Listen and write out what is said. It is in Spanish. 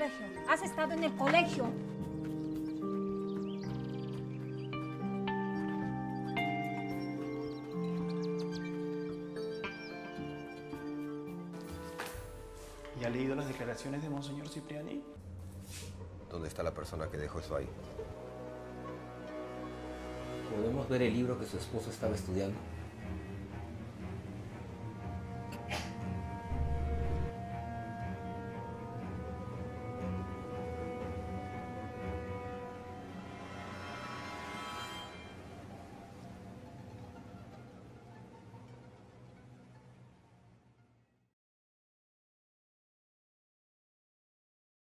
colegio. Has estado en el colegio. ¿Y ha leído las declaraciones de Monseñor Cipriani? ¿Dónde está la persona que dejó eso ahí? ¿Podemos ver el libro que su esposo estaba estudiando?